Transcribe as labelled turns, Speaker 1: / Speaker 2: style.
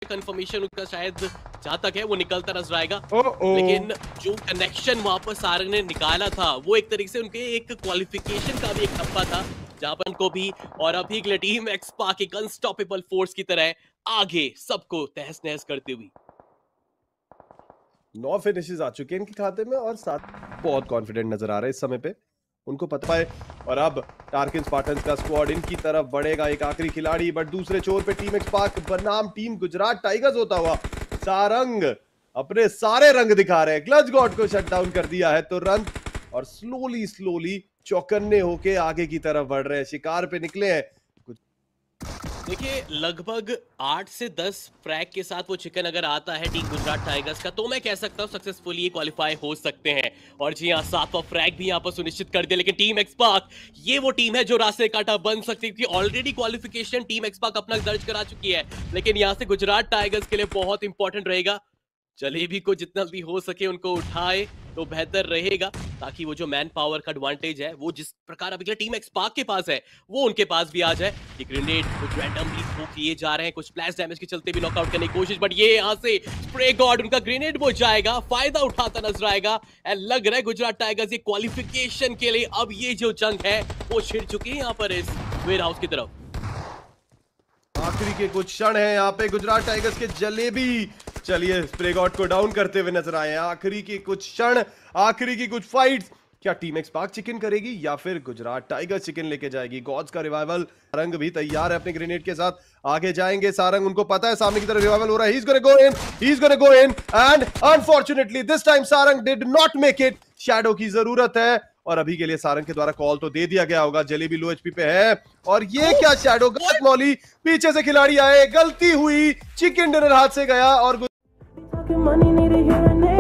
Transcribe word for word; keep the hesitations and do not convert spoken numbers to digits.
Speaker 1: Confirmation उनका शायद जहां तक है वो निकलता नजर आएगा।
Speaker 2: ओ ओ।
Speaker 1: लेकिन जो कनेक्शन वहां पर सारंग ने निकाला था वो एक तरीके से उनके एक क्वालिफिकेशन का भी एक टप्पा था जहां पर उनको भी और अभी के लिए टीम एक्सपार्क एक अनस्टॉपेबल फोर्स की तरह आगे सबको तहस नहस करती हुई।
Speaker 2: नौ फिनिशेस आ चुके हैं इनके खाते में और साथ बहुत कॉन्फिडेंट नजर आ रहे हैं इस समय पे, उनको पता है। और अब टार्किन स्पार्टन्स का स्क्वाड इनकी तरफ बढ़ेगा, एक आखिरी खिलाड़ी, बट दूसरे छोर पे टीम एक्सपार्क बनाम टीम गुजरात टाइगर्स होता हुआ सारंग अपने सारे रंग दिखा रहे हैं। क्लच गॉड को शट डाउन कर दिया है तुरंत और स्लोली स्लोली चौकन्ने होके आगे की तरफ बढ़ रहे हैं, शिकार पे निकले हैं।
Speaker 1: देखिए लगभग आठ से दस फ्रैग के साथ वो चिकन अगर आता है टीम गुजरात टाइगर्स का तो मैं कह सकता हूँ सक्सेसफुली ये क्वालिफाई हो सकते हैं। और जी हाँ, सातवां फ्रैग भी यहाँ पर सुनिश्चित कर दिया। लेकिन टीम एक्सपार्क ये वो टीम है जो रास्ते काटा बन सकती थी। ऑलरेडी क्वालिफिकेशन टीम एक्सपार्क अपना दर्ज करा चुकी है, लेकिन यहाँ से गुजरात टाइगर्स के लिए बहुत इंपॉर्टेंट रहेगा जलेबी को जितना भी हो सके उनको उठाए तो बेहतर रहेगा, ताकि वो जो मैन पावर का एडवांटेज है वो जिस प्रकार अभी टीम एक्सपार्क के पास है वो उनके पास भी आ जाए। ये ग्रेनेड कुछ रैंडमली थ्रो किए जा रहे हैं, कुछ स्प्लैश डैमेज के चलते भी नॉकआउट करने की कोशिश, बट ये यहाँ से स्प्रे गॉड उनका ग्रेनेड वो जाएगा, फायदा उठाता नजर आएगा। एंड लग रहा है गुजरात टाइगर्स ये क्वालिफिकेशन के लिए अब ये जो जंग है वो छिड़ चुकी है यहाँ पर इस वेयर हाउस की तरफ।
Speaker 2: आखिरी के कुछ क्षण हैं यहाँ पे गुजरात टाइगर्स के जलेबी चलिए स्प्रे गॉड को डाउन करते हुए नजर आए हैं। आखिरी के कुछ क्षण, आखिरी की कुछ फाइट्स, क्या टीम एक्सपार्क चिकन करेगी या फिर गुजरात टाइगर्स चिकन लेके जाएगी? गॉड्स का रिवाइवल, सारंग भी तैयार है अपने ग्रेनेड के साथ, आगे जाएंगे सारंग, उनको पता है सामने की तरफ रिवाइवल हो रहा है। He is gonna go in, he is gonna go in and unfortunately this time Sarang did not make it. Shadow की जरूरत है और अभी के लिए सारंग के द्वारा कॉल तो दे दिया गया होगा। जलेबी लो एचपी पे है और ये क्या शैडो गलत मौली, पीछे से खिलाड़ी आए, गलती हुई, चिकन डिनर हाथ से गया और